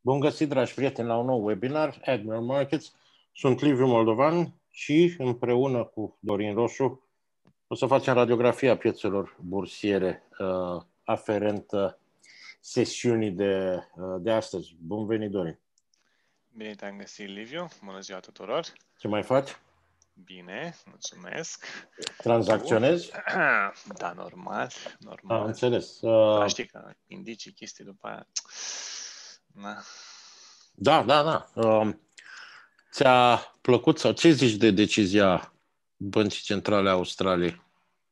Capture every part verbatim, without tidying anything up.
Bun găsit, dragi prieteni, la un nou webinar, Admiral Markets. Sunt Liviu Moldovan și împreună cu Dorin Roșu o să facem radiografia piețelor bursiere uh, aferentă sesiunii de, uh, de astăzi. Bun venit, Dorin! Bine te-am găsit, Liviu. Bună ziua tuturor! Ce mai faci? Bine, mulțumesc. Tranzacționezi? Da, normal, normal. Am înțeles. Uh... Dar știi că indicii chestii după aia... Na. Da, da, da. Uh, ți-a plăcut sau ce zici de decizia Băncii Centrale a Australiei?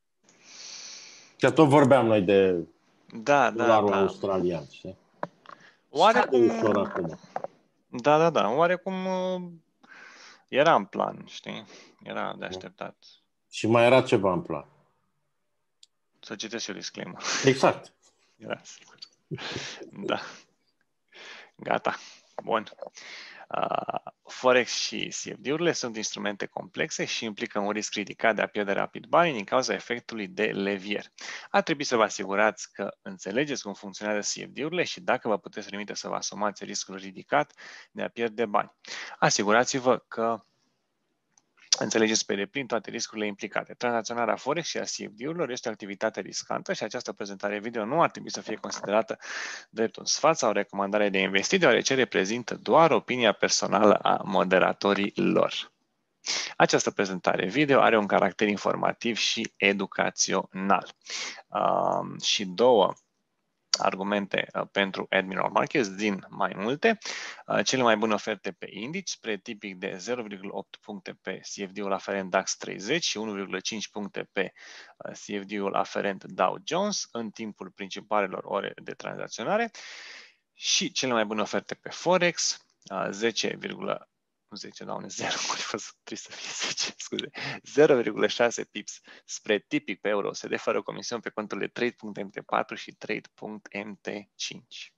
Că tot vorbeam noi de da, dolarul da, da. australian, știi? Oarecum... ușor acum. Da, da, da. Oarecum era în plan, știi? Era de așteptat. Și mai era ceva în plan. Să citesc eu disclaimer. Exact. Era sigur. Da. Gata. Bun. Uh, Forex și C F D-urile sunt instrumente complexe și implică un risc ridicat de a pierde rapid bani din cauza efectului de levier. Ar trebui să vă asigurați că înțelegeți cum funcționează C F D-urile și dacă vă puteți permite să vă asumați riscul ridicat de a pierde bani. Asigurați-vă că înțelegeți pe deplin toate riscurile implicate. Tranzacționarea Forex și a C F D-urilor este o activitate riscantă și această prezentare video nu ar trebui să fie considerată drept un sfat sau o recomandare de investit, deoarece reprezintă doar opinia personală a moderatorilor. Această prezentare video are un caracter informativ și educațional. Uh, și două argumente uh, pentru Admiral Markets din mai multe. Uh, cele mai bune oferte pe indici, spre tipic de zero virgulă opt puncte pe C F D-ul aferent DAX treizeci și unu virgulă cinci puncte pe uh, C F D-ul aferent Dow Jones în timpul principalelor ore de tranzacționare și cele mai bune oferte pe Forex, uh, zece, zece, doamne, zero, trebuie să fie zece, scuze, zero virgulă șase pips spre tipic pe euro U S D fără comisiuni pe conturile trade punct M T patru și trade punct M T cinci.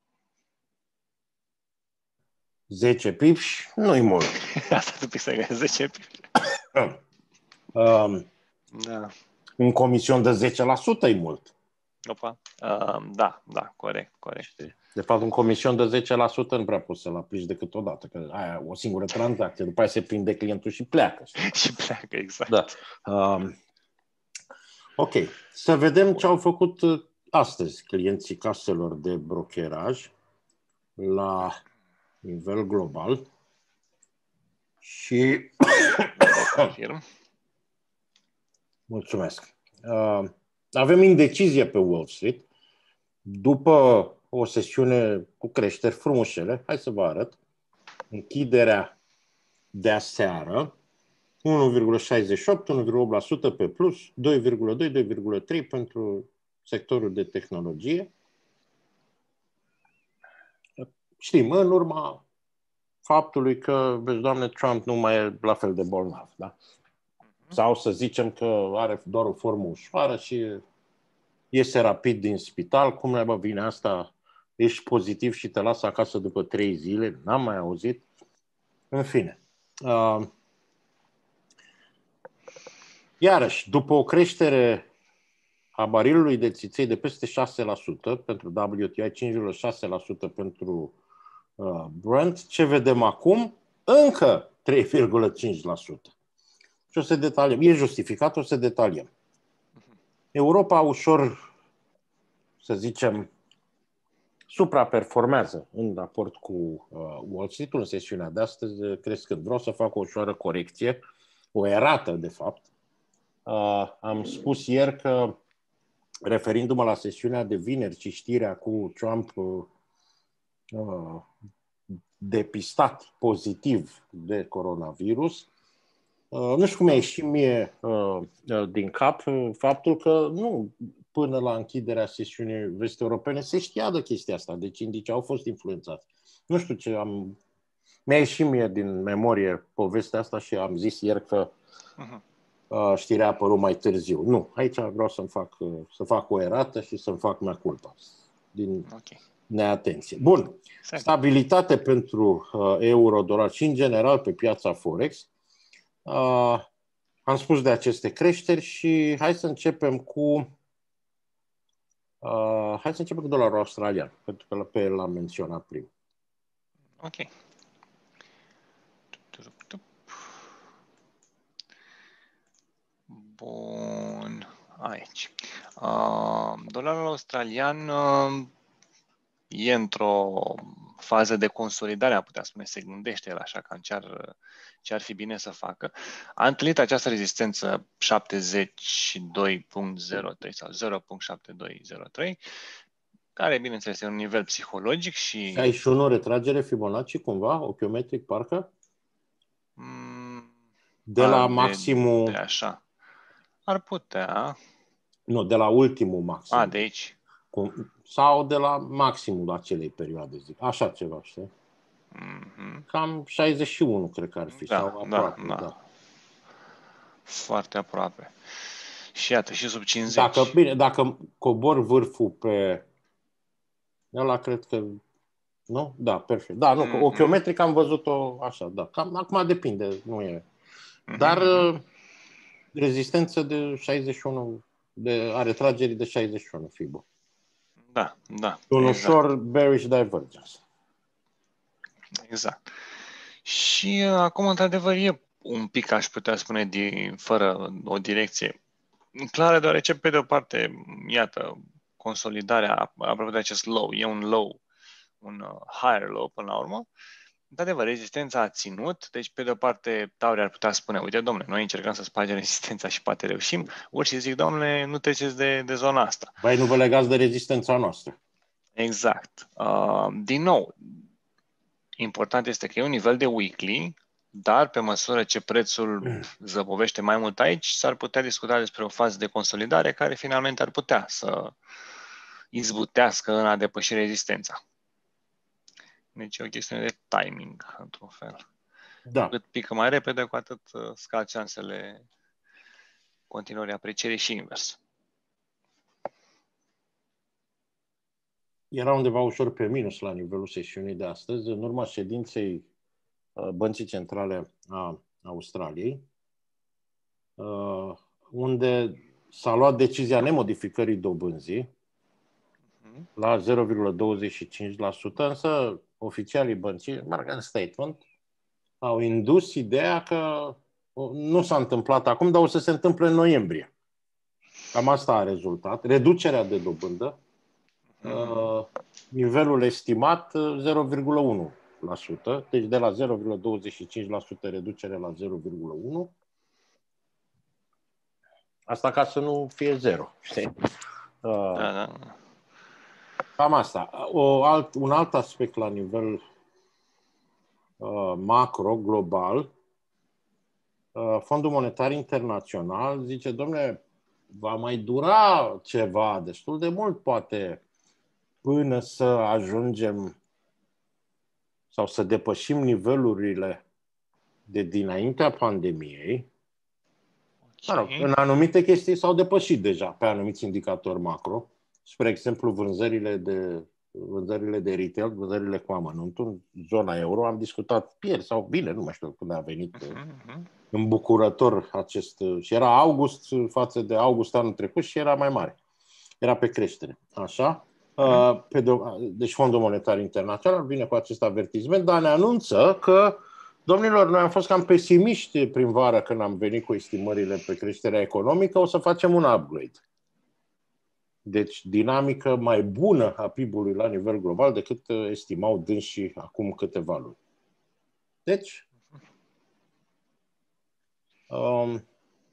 zece pips nu-i mult. Asta tu să găsi zece pips. um, Da. Un comision de zece la sută e mult. Opa. Uh, da, da, corect, corect. De fapt, un comision de zece la sută nu prea poți să-l aplici decât odată, că aia o singură tranzacție, după aia se prinde clientul și pleacă. Știi? Și pleacă, exact. Da. Um, ok. Să vedem ce au făcut astăzi clienții caselor de brokeraj la nivel global. Și confirm. Mulțumesc. Uh, avem indecizie pe Wall Street. După o sesiune cu creșteri frumușele, hai să vă arăt, închiderea de aseară, unu virgulă șaizeci și opt, unu virgulă opt la sută pe plus, doi virgulă doi, doi virgulă trei pentru sectorul de tehnologie. Știm, în urma faptului că, vezi, Doamne, Trump nu mai e la fel de bolnav, da? Sau să zicem că are doar o formă ușoară și iese rapid din spital. Cum naiba vine asta? Ești pozitiv și te lasă acasă după trei zile? N-am mai auzit. În fine. Uh, iarăși, după o creștere a barilului de țiței de peste șase la sută pentru W T I, cinci virgulă șase la sută pentru uh, Brent, ce vedem acum? Încă trei virgulă cinci la sută. Și o să detaliem. E justificat, o să detaliem. Europa ușor, să zicem, supraperformează în raport cu uh, Wall Street-ul în sesiunea de astăzi, crescând. Vreau să fac o ușoară corecție, o erată, de fapt. Uh, am spus ieri că, referindu-mă la sesiunea de vineri și știrea cu Trump uh, uh, depistat pozitiv de coronavirus, uh, nu știu cum mi-a ieșit mie uh, uh, din cap uh, faptul că nu până la închiderea sesiunii vest-europene se știa de chestia asta, deci indicii au fost influențați. Nu știu ce am... Mi-a ieșit mie din memorie povestea asta și am zis ieri că uh-huh. uh, știrea a apărut mai târziu. Nu, aici vreau să-mi fac, uh, să fac o erată și să-mi fac mea culpa din okay. neatenție. Bun, stabilitate pentru uh, euro-dolar și în general pe piața Forex. Uh, am spus de aceste creșteri și hai să începem cu Uh, hai să începem cu dolarul australian, pentru că pe el l-am menționat prim. Ok. Bun. Aici. Uh, dolarul australian uh, e într-o fază de consolidare, am putea spune, se gândește el așa, cam ce ar, ce ar fi bine să facă. A întâlnit această rezistență șaptezeci și doi virgulă zero trei sau zero virgulă șapte doi zero trei, care, bineînțeles, e un nivel psihologic și... Ai și o retragere Fibonacci, cumva? Ochiometric, parcă? Mm, De la de, maximul... De așa. Ar putea... Nu, de la ultimul maxim. A, de aici. Cum, sau de la maximul acelei perioade, zic. Așa ceva, știi? Mm-hmm. Cam șaizeci și unu, cred că ar fi. Da, sau aproape, da, da. da. Foarte aproape. Și iată, și sub cincizeci. Dacă, bine, dacă cobor vârful pe... Ăla cred că... Nu? Da, perfect. Da, nu, Mm-hmm. ochiometric am văzut-o așa, da. Cam, acum depinde, nu e. Dar Mm-hmm. rezistență de șaizeci și unu, de, a retragerii de șaizeci și unu Fibo. Da, da. Un exact. ușor bearish divergence. Exact. Și uh, acum, într-adevăr, e un pic, aș putea spune, din, fără o direcție clară, deoarece, pe de o parte, iată, consolidarea apropo de acest low, e un low, un uh, higher low până la urmă. Într-adevăr, rezistența a ținut, deci pe de o parte Tauri ar putea spune, uite domnule, noi încercăm să spargem rezistența și poate reușim, ori și zic, domnule, nu treceți de, de zona asta. Băi, nu vă legați de rezistența noastră. Exact. Uh, din nou, important este că e un nivel de weekly, dar pe măsură ce prețul zăbovește mai mult aici, s-ar putea discuta despre o fază de consolidare care finalmente ar putea să izbutească în a depăși rezistența. Deci e o chestiune de timing, într-un fel. Da. Cât pică mai repede, cu atât scad șansele continuării aprecierii și invers. Era undeva ușor pe minus la nivelul sesiunii de astăzi, în urma ședinței Băncii Centrale a Australiei, unde s-a luat decizia nemodificării dobânzii la zero virgulă douăzeci și cinci la sută, însă oficialii băncii, Morgan Statement, au indus ideea că nu s-a întâmplat acum, dar o să se întâmple în noiembrie. Cam asta a rezultat. Reducerea de dobândă, uh, nivelul estimat zero virgulă unu la sută, deci de la zero virgulă douăzeci și cinci la sută reducere la zero virgulă unu la sută. Asta ca să nu fie zero. Știi? Uh, Da, da. Cam asta. O alt, un alt aspect la nivel uh, macro, global, uh, Fondul Monetar Internațional zice, dom'le, va mai dura ceva, destul de mult poate, până să ajungem sau să depășim nivelurile de dinaintea pandemiei. Mă rog, în anumite chestii s-au depășit deja pe anumiți indicatori macro. Spre exemplu, vânzările de, vânzările de retail, vânzările cu amănuntul în zona euro. Am discutat ieri sau bine, nu mai știu când a venit uh-huh. îmbucurător acest... Și era august față de august anul trecut și era mai mare. Era pe creștere. Așa? Uh-huh. Pe de, deci Fondul Monetar Internațional vine cu acest avertisment, dar ne anunță că domnilor, noi am fost cam pesimiști prin vară când am venit cu estimările pe creșterea economică, o să facem un upgrade. Deci dinamică mai bună a P I B-ului la nivel global decât estimau dânsii acum câteva luni. Deci, um,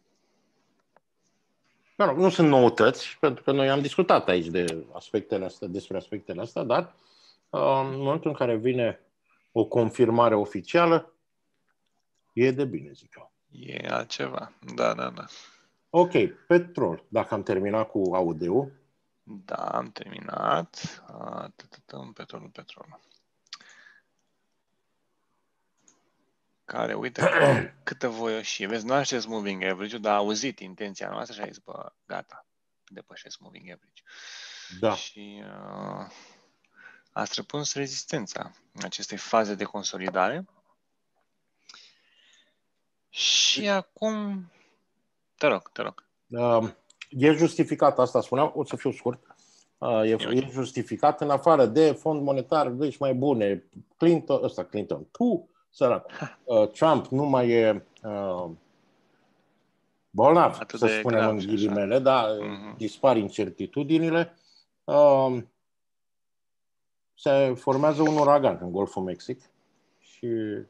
mă rog, nu sunt noutăți, pentru că noi am discutat aici de aspectele astea, despre aspectele astea, dar um, în momentul în care vine o confirmare oficială, e de bine, zic eu. E altceva. Da, da, da. Ok, petrol. Dacă am terminat cu audio. Da, am terminat. Un petrol, petrol. Care, uite, câtă voioșie. Vezi, nu aștept moving average-ul, dar a auzit intenția noastră și a zis, bă, gata, depășesc moving average. Da. Și uh, a străpuns rezistența acestei faze de consolidare. Și acum, te rog, te rog. Uh, e justificat, asta spuneam, o să fiu scurt. E, e justificat în afară de fond monetar, deci mai bune. Clinton, ăsta Clinton, tu, sărac. Trump nu mai e uh, bolnav, Atât să de spunem grav în și ghilimele, așa. da, Mm-hmm. dispar incertitudinile. Uh, se formează un uragan în Golful Mexic și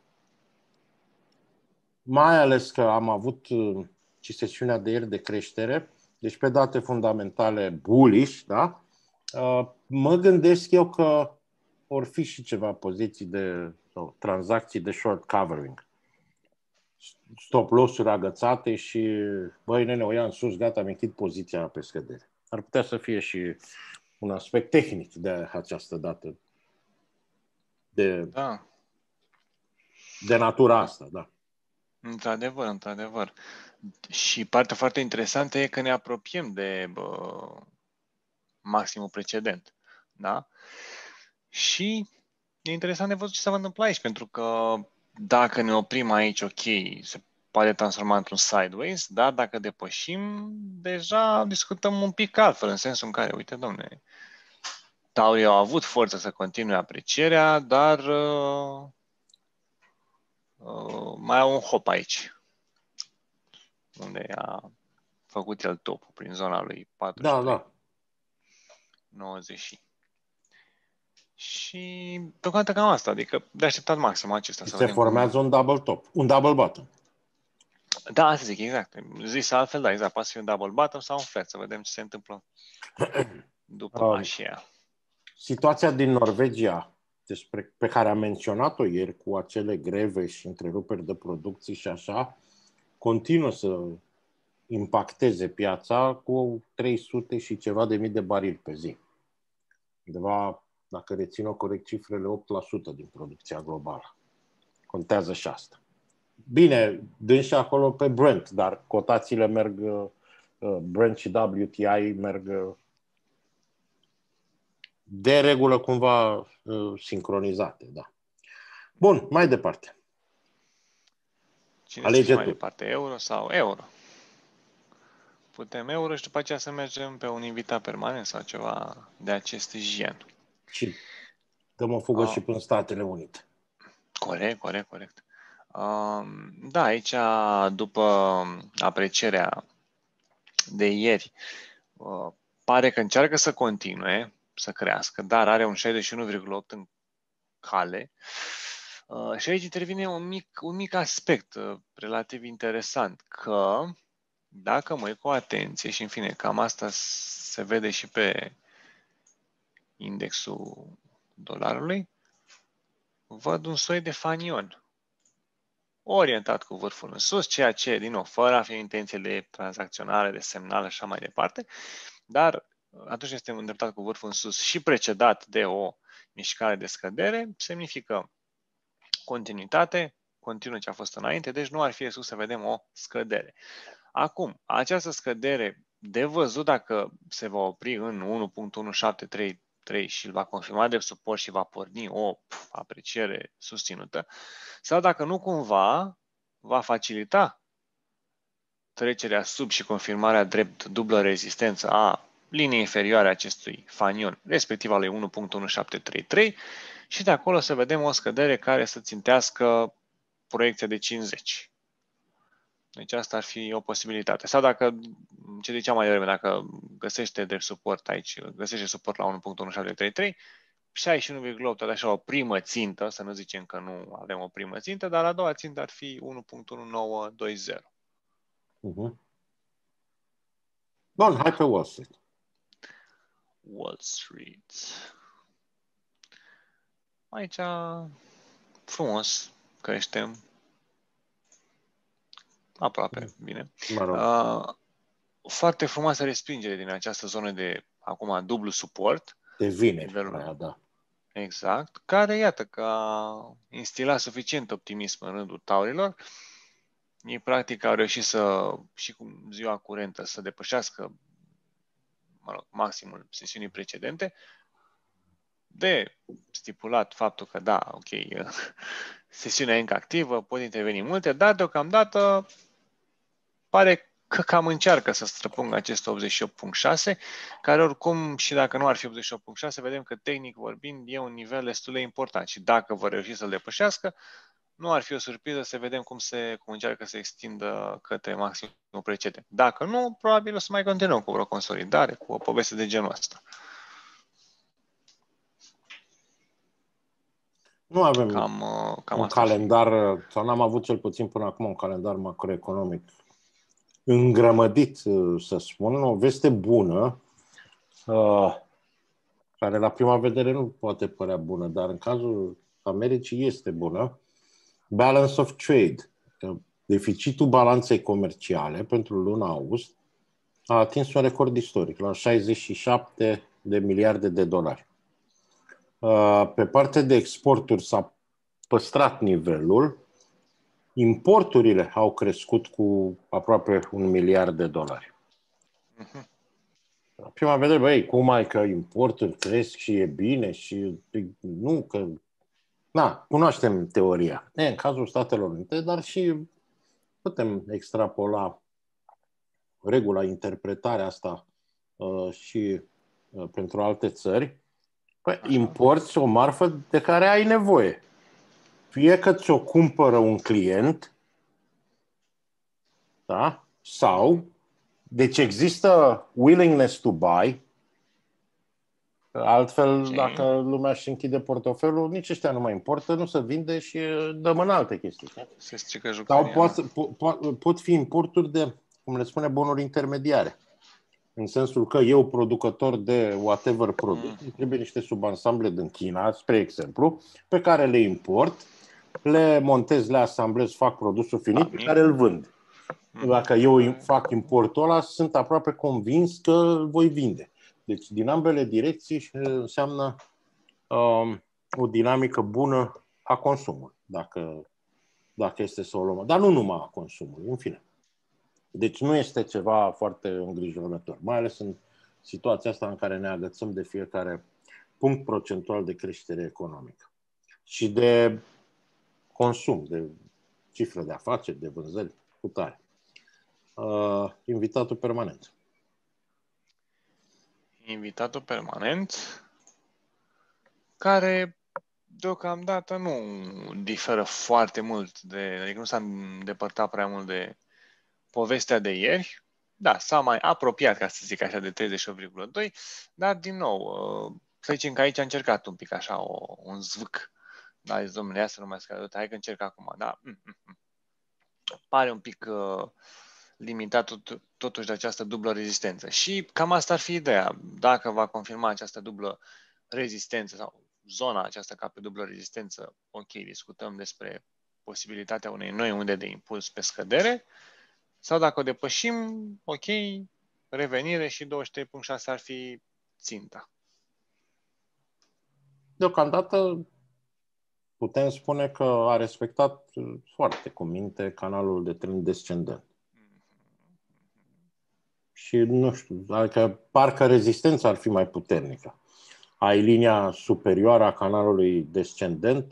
mai ales că am avut și sesiunea de ieri de creștere, deci pe date fundamentale bullish, da? Mă gândesc eu că vor fi și ceva poziții de sau tranzacții de short covering. Stop loss-uri agățate și băi, nene, o ia în sus, gata, am închid poziția pe scădere. Ar putea să fie și un aspect tehnic de această dată. De, Da. de natura asta, da. Într-adevăr, într-adevăr. Și partea foarte interesantă e că ne apropiem de bă, maximul precedent. Da? Și e interesant de văzut ce se va întâmpla aici, pentru că dacă ne oprim aici, ok, se poate transforma într-un sideways, dar dacă depășim, deja discutăm un pic altfel, în sensul în care, uite, domne, taurii au avut forță să continue aprecierea, dar uh, uh, mai au un hop aici, unde a făcut el topul prin zona lui patruzeci și trei. Da, da. nouăzeci. Și deocamdată cam asta, adică de așteptat maxim acesta. Și să se vedem formează cum... un double top, un double bottom. Da, asta zic, exact. Zis altfel, da, exact. Poate să fie un double bottom sau un flat, să vedem ce se întâmplă după Um, așa. situația din Norvegia, despre, pe care am menționat-o ieri, cu acele greve și întreruperi de producție și așa, continuă să impacteze piața cu trei sute și ceva de mii de barili pe zi. Undeva, dacă rețin-o corect, cifrele opt la sută din producția globală. Contează și asta. Bine, dând și acolo pe Brent, dar cotațiile merg, Brent și W T I merg de regulă cumva sincronizate, da. Bun, mai departe. Cine Alege să fie mai tu. departe, euro sau euro? Putem euro și după aceea să mergem pe un invitat permanent sau ceva de acest gen. Și dăm o fugă Ah, și până Statele Unite. corect, corect, corect. Uh, da, aici, după aprecierea de ieri, uh, pare că încearcă să continue, să crească, dar are un șaizeci și unu virgulă opt în cale. Uh, și aici intervine un mic, un mic aspect uh, relativ interesant, că dacă mă uit cu atenție și în fine, cam asta se vede și pe indexul dolarului, văd un soi de fanion orientat cu vârful în sus, ceea ce, din nou, fără a fi intenție de tranzacționare, de semnal, așa mai departe, dar atunci este îndreptat cu vârful în sus și precedat de o mișcare de scădere, semnifică continuitate, continuă ce a fost înainte, deci nu ar fi sus să vedem o scădere. Acum, această scădere, de văzut dacă se va opri în unu virgulă unu șapte trei trei și îl va confirma de suport și va porni o pf, apreciere susținută, sau dacă nu cumva va facilita trecerea sub și confirmarea drept dublă rezistență a liniei inferioare a acestui fanion, respectiv al lui unu virgulă unu șapte trei trei, și de acolo să vedem o scădere care să țintească proiecția de cincizeci. Deci asta ar fi o posibilitate. Sau dacă, ce ziceam mai devreme, dacă găsește drept suport aici, găsește suport la unu virgulă unu șapte trei trei, șaizeci și unu virgulă opt, așa o primă țintă, să nu zicem că nu avem o primă țintă, dar a doua țintă ar fi unu virgulă unu nouă doi zero. Uh-huh. Bun, hai pe Wall Street. Wall Street. Aici, frumos, creștem. Aproape, bine. Mă rog. Uh, foarte frumoasă respingere din această zonă de, acum, dublu suport. De vineri, nivelul, aia, da. Exact, care, iată, că a instilat suficient optimism în rândul taurilor. Ei, practic, au reușit să, și cu ziua curentă, să depășească, mă rog, maximul sesiunii precedente, de stipulat faptul că, da, ok, sesiunea e încă activă, pot interveni multe, dar deocamdată pare că cam încearcă să străpungă acest optzeci și opt virgulă șase, care oricum, și dacă nu ar fi optzeci și opt virgulă șase, vedem că tehnic vorbind e un nivel destul de important și dacă vor reuși să-l depășească, nu ar fi o surpriză să vedem cum, se, cum încearcă să extindă către maximul precedent. Dacă nu, probabil o să mai continuăm cu o consolidare, cu o poveste de genul ăsta. Nu avem Cam, cam un asta calendar, fi. Sau n-am avut cel puțin până acum un calendar macroeconomic îngrămădit, să spun. O veste bună, care la prima vedere nu poate părea bună, dar în cazul Americii este bună. Balance of trade, deficitul balanței comerciale pentru luna august a atins un record istoric, la șaizeci și șapte de miliarde de dolari. Pe partea de exporturi s-a păstrat nivelul, importurile au crescut cu aproape un miliard de dolari. Uh-huh. La prima vedere, băi, cum ai că importuri cresc și e bine și nu, că... Na, cunoaștem teoria. E, în cazul Statelor Unite, dar și putem extrapola regula, interpretarea asta uh, și uh, pentru alte țări. Păi, importi o marfă de care ai nevoie. Fie că ți-o cumpără un client, da? Sau, deci există willingness to buy, altfel, okay. Dacă lumea își închide portofelul, nici ăștia nu mai importă, nu se vinde și dăm în alte chestii. Se strică jucăria. Sau pot, pot, pot fi importuri de, cum le spune, bunuri intermediare. În sensul că eu, producător de whatever produs, mm. trebuie niște subansamble din China, spre exemplu, pe care le import, le montez, le asamblez, fac produsul finit, pe care îl vând. Dacă eu fac importul ăla, sunt aproape convins că îl voi vinde. Deci, din ambele direcții înseamnă um, o dinamică bună a consumului, dacă, dacă este să o luăm. Dar nu numai a consumului, în fine. Deci nu este ceva foarte îngrijorător, mai ales în situația asta în care ne agățăm de fiecare punct procentual de creștere economică și de consum, de cifră de afaceri, de vânzări, cu tare. Uh, invitatul permanent. Invitatul permanent, care deocamdată nu diferă foarte mult, de, adică nu s-a îndepărtat prea mult de povestea de ieri. Da, s-a mai apropiat, ca să zic așa, de treizeci și opt virgulă doi, dar din nou, să zicem că aici a încercat un pic așa o, un zvâc. Da, zis, domnule, ia să nu mai scadă, hai că încerc acum, da. Pare un pic uh, limitat tot, totuși de această dublă rezistență. Și cam asta ar fi ideea. Dacă va confirma această dublă rezistență sau zona aceasta ca pe dublă rezistență, ok, discutăm despre posibilitatea unei noi unde de impuls pe scădere, sau dacă o depășim, ok, revenire și douăzeci și trei virgulă șase ar fi ținta. Deocamdată putem spune că a respectat foarte cu minte canalul de trend descendent. Și nu știu, adică parcă rezistența ar fi mai puternică. Ai linia superioară a canalului descendent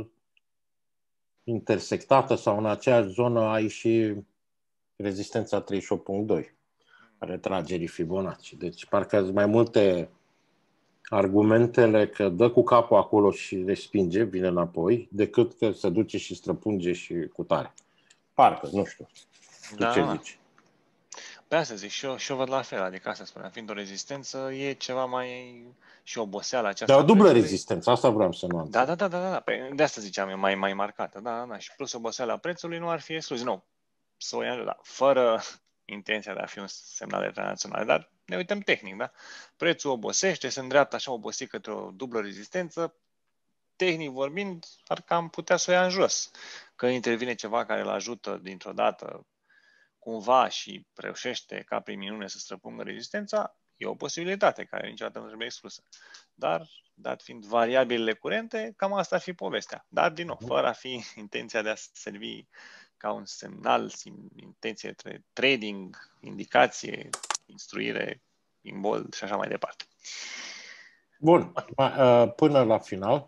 intersectată sau în aceeași zonă ai și rezistența treizeci și opt virgulă doi, retragerii Fibonacci. Deci parcă sunt mai multe argumentele că dă cu capul acolo și respinge, vine înapoi, decât că se duce și străpunge și cu tare. Parcă, nu știu. Tu da, ce da. zici? Pe asta zic, și eu, și eu văd la fel, adică asta spuneam, fiind o rezistență, e ceva mai și oboseala aceasta. Dar o dublă rezistență, asta vreau să nu Da, da, da, da, da, da. De asta ziceam eu, mai, mai marcată, da, da, și plus oboseala prețului nu ar fi exclus, nu, să o ia, da, fără intenția de a fi un semnal internațional, dar ne uităm tehnic, da? Prețul obosește, se îndreaptă așa obosit către o dublă rezistență, tehnic vorbind, ar cam putea să o ia în jos. Că intervine ceva care îl ajută dintr-o dată cumva și reușește ca prin minune să străpungă rezistența, e o posibilitate care niciodată nu trebuie exclusă. Dar, dat fiind variabilele curente, cam asta ar fi povestea. Dar, din nou, fără a fi intenția de a servi ca un semnal, intenție de trading, indicație, instruire, imbold și așa mai departe. Bun. Până la final,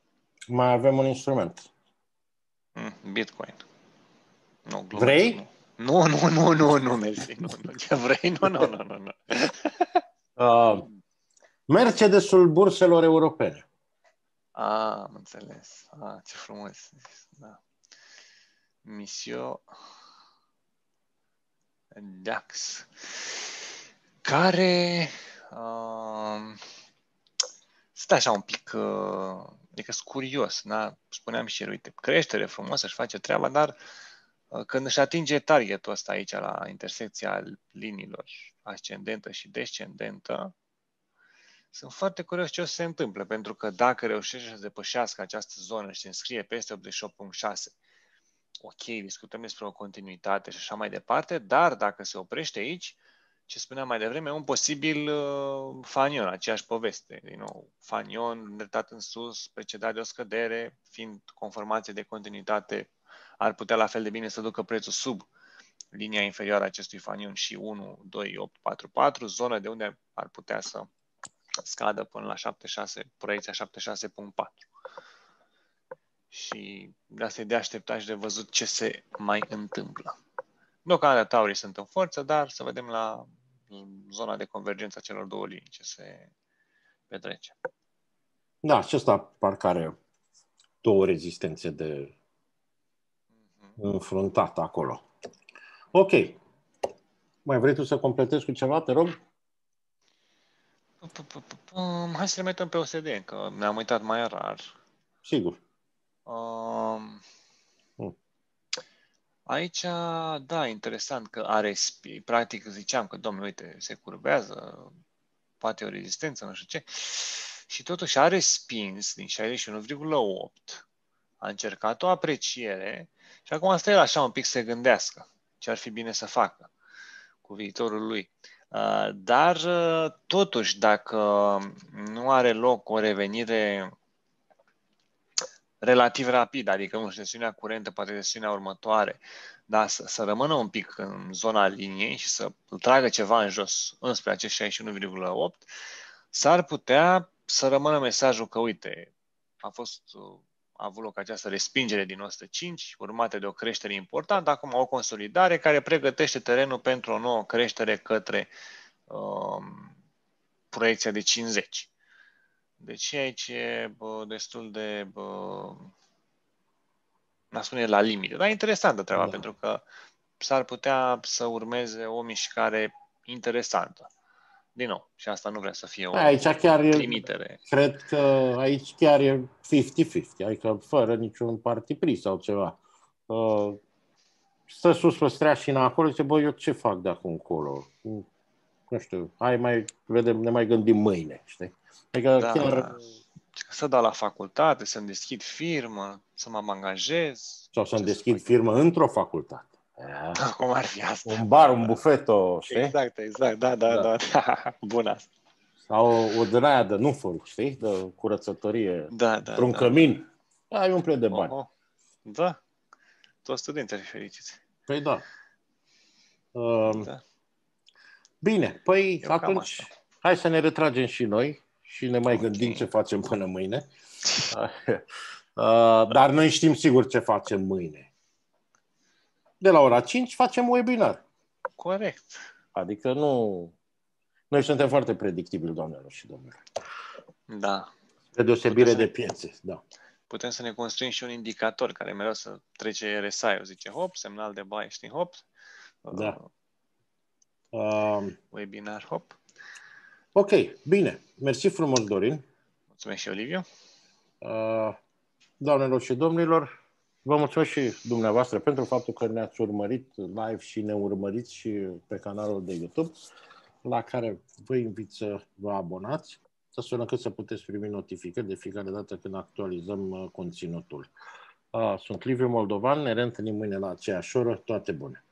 mai avem un instrument. Mm, Bitcoin. Nu, glumeț, Vrei? nu. Nu, nu, nu, nu, nu, mersi, nu, nu, ce vrei, nu, nu, nu, nu, nu. Uh, Mercedesul burselor europene. A, am înțeles. A, ce frumos. Da. Monsieur Dax. Care uh, stă așa un pic, uh, adică sunt curios, da? Spuneam și el, uite, creștere frumoasă, își face treaba, dar uh, când își atinge targetul ăsta aici la intersecția liniilor ascendentă și descendentă, sunt foarte curios ce o să se întâmple, pentru că dacă reușește să depășească această zonă și se înscrie peste optzeci și opt virgulă șase, ok, discutăm despre o continuitate și așa mai departe, dar dacă se oprește aici, ce spuneam mai devreme, un posibil uh, fanion, aceeași poveste. Din nou, fanion îndreptat în sus, precedat de o scădere, fiind conformație de continuitate, ar putea la fel de bine să ducă prețul sub linia inferioară a acestui fanion și unu, doi, opt, patru, patru, zonă de unde ar putea să scadă până la șaptezeci și șase, proiecția șaptezeci și șase virgulă patru. Și de asta e de așteptat și de văzut ce se mai întâmplă. Deocamdată taurii sunt în forță, dar să vedem la zona de convergență a celor două linii ce se petrece. Da, acesta parcă are două rezistențe de înfruntat acolo. Ok. Mai vrei tu să completezi cu ceva, te rog? Hai să le metăm pe O S D, că ne-am uitat mai rar. Sigur. Um, mm. Aici, da, interesant că are, practic ziceam că, domnule, uite, se curbează, poate o rezistență, nu știu ce, și totuși are spins din șaizeci și unu virgulă opt, a încercat o apreciere și acum asta el așa un pic se gândească ce ar fi bine să facă cu viitorul lui. Dar, totuși, dacă nu are loc o revenire relativ rapid, adică nu știu, sesiunea curentă, poate sesiunea următoare, dar să, să rămână un pic în zona liniei și să tragă ceva în jos înspre acest șaizeci și unu virgulă opt, s-ar putea să rămână mesajul că, uite, a fost a avut loc această respingere din o sută cinci, urmată de o creștere importantă, acum o consolidare care pregătește terenul pentru o nouă creștere către um, proiecția de cincizeci. Deci aici e bă, destul de, bă, n-a spune la limite, dar interesantă treaba, da. Pentru că s-ar putea să urmeze o mișcare interesantă. Din nou, și asta nu vrea să fie o aici chiar limitere. E, cred că aici chiar e cincizeci cincizeci, adică fără niciun partipris sau ceva. Stă sus pe streașina acolo și zice, bă, eu ce fac de acum încolo? Nu știu, hai mai vedem, ne mai gândim mâine, știi? Adică da, chiar... da. Să dau la facultate, să-mi deschid firmă, să mă angajez. Sau să-mi deschid firmă într-o facultate. Cum ar fi asta? Un bar, un bufeto, știi? Exact, exact, da, da, da. da. Bun asta. Sau o draia de nufuri, știi? De curățătorie. Da, da, într-un da, cămin. Da. Ai umple de bani. Oh, da. Toți studenții fericiți. Păi da. Uh, da. Bine, păi Eu atunci hai să ne retragem și noi și ne mai okay. gândim ce facem până mâine. uh, dar noi știm sigur ce facem mâine. De la ora cinci facem webinar. Corect. Adică nu... Noi suntem foarte predictibili, doamnelor și domnilor. Da. De deosebire de piețe, da. Putem să ne construim și un indicator care mereu să trece R S I-ul. Zice hop, semnal de buy, știi, hop. Da. Uh, webinar, hop. Ok, bine. Mersi frumos, Dorin. Mulțumesc și Oliviu. Uh, doamnelor și domnilor, vă mulțumesc și dumneavoastră pentru faptul că ne-ați urmărit live și ne urmăriți și pe canalul de YouTube, la care vă invit să vă abonați, astfel încât să puteți primi notificări de fiecare dată când actualizăm conținutul. Uh, sunt Liviu Moldovan, ne reîntâlnim mâine la aceeași oră. Toate bune!